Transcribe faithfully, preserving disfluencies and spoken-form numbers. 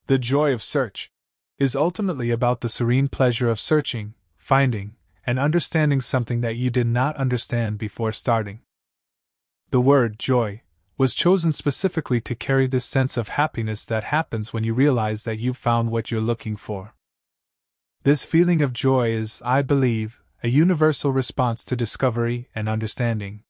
The joy of search is ultimately about the serene pleasure of searching, finding, and understanding something that you did not understand before starting. The word joy was chosen specifically to carry this sense of happiness that happens when you realize that you've found what you're looking for. This feeling of joy is, I believe, a universal response to discovery and understanding.